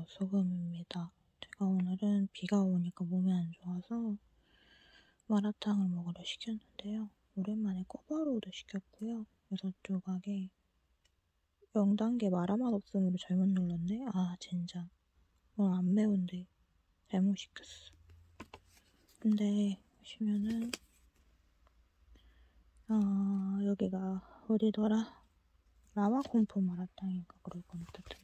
소금입니다. 제가 오늘은 비가 오니까 몸이 안 좋아서 마라탕을 먹으러 시켰는데요. 오랜만에 꿔바로우도 시켰고요. 6조각에 0단계 마라맛 없음으로 잘못 눌렀네? 아 젠장. 오늘 안 매운데 잘못 시켰어. 근데 보시면은 여기가 어디더라? 라마콤프 마라탕인가 그럴 것 같던데.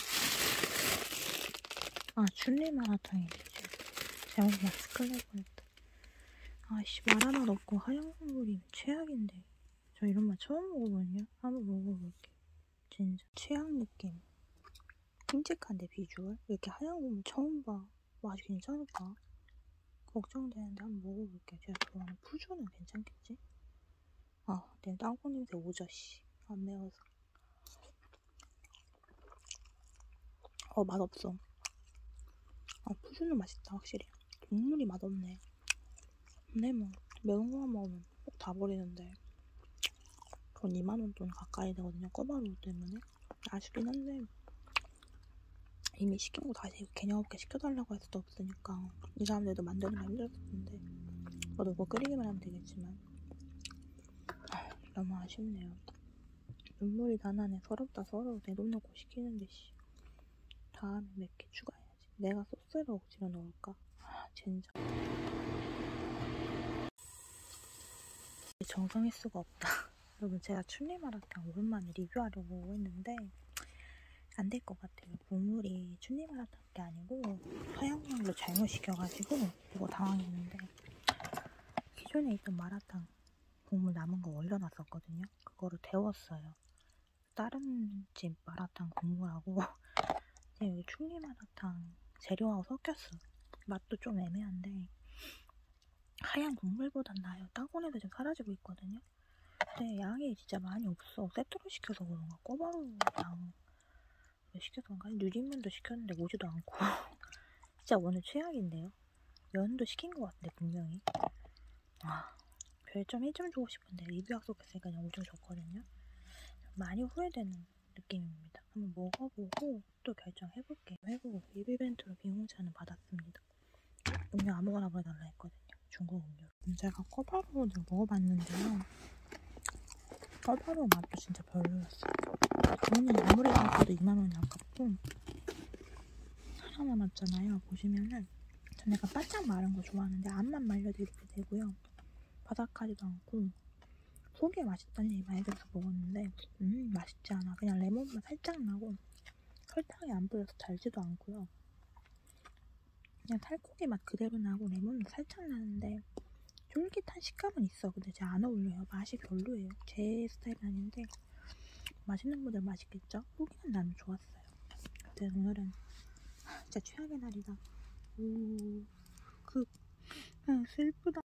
아 춘리 마라탕이지. 잘못 마스크 내고 했다. 아씨 마라맛 없고 하얀 국물이 최악인데. 저 이런 맛 처음 먹어보거든요. 한번 먹어볼게. 진짜 최악 느낌. 끔찍한데 비주얼? 이렇게 하얀 국물 처음 봐. 맛이 괜찮을까? 걱정되는데 한번 먹어볼게. 제가 좋아하는 푸주는 괜찮겠지? 내 땅콩 냄새 오져 씨. 안 매워서. 맛없어. 푸주는 맛있다 확실히. 국물이 맛없네. 근데 뭐 매운 거만 먹으면 꼭 다 버리는데 전 2만원 돈 가까이 되거든요. 꿔바로우 때문에. 아쉽긴 한데 이미 시킨 거 다시 개념 없게 시켜달라고 할 수도 없으니까 이 사람들도 만드는 거 힘들었을 텐데 저도 뭐 끓이기만 하면 되겠지만 너무 아쉽네요. 눈물이 다 나네. 서럽다 서러워. 내 돈 넣고 시키는데 씨. 다음에 몇 개 추가해야지. 내가 소스를 억지로 넣을까? 젠장. 정성일 수가 없다. 여러분 제가 춘리 마라탕 오랜만에 리뷰하려고 했는데 안 될 것 같아요. 국물이 춘리 마라탕 게 아니고 하얀 국물로 잘못 시켜가지고 이거 당황했는데 기존에 있던 마라탕 국물 남은 거 얼려놨었거든요. 그거를 데웠어요. 다른 집 마라탕 국물하고 여기 춘리 마라탕 재료하고 섞였어. 맛도 좀 애매한데 하얀 국물보단 나아요. 땅콩에서 지금 사라지고 있거든요. 근데 양이 진짜 많이 없어. 세트로 시켜서 그런가? 꿔바로우랑 시켜서 그런가? 누린면도 시켰는데 오지도 않고 진짜 오늘 최악인데요? 면도 시킨 것 같은데 분명히. 별점 1점 주고 싶은데 리뷰 약속했으니까 그냥 5점 줬거든요. 많이 후회되는 느낌입니다. 한번 먹어보고 또 결정해볼게요. 해보고 리뷰 이벤트로 비공차는 받았습니다. 음료 아무거나 보내달라 했거든요. 중국 음료. 제가 꿔바로우를 먹어봤는데요. 꿔바로우 맛도 진짜 별로였어요. 돈이 아무리 아까도 2만원이 아깝고 하나 남았잖아요. 보시면은 전 약간 바짝 마른 거 좋아하는데 앞만 말려도 이렇게 되고요. 바삭하지도 않고 속이 맛있다는 얘기 많이 들어서 먹었는데 맛있지 않아. 그냥 레몬맛 살짝 나고 설탕이 안 뿌려서 달지도 않고요. 그냥 살코기 맛 그대로 나고 레몬맛 살짝 나는데 쫄깃한 식감은 있어. 근데 잘 안 어울려요. 맛이 별로예요. 제 스타일은 아닌데 맛있는 분들 맛있겠죠? 후기는 나는 좋았어요. 근데 오늘은 진짜 최악의 날이다. 슬프다.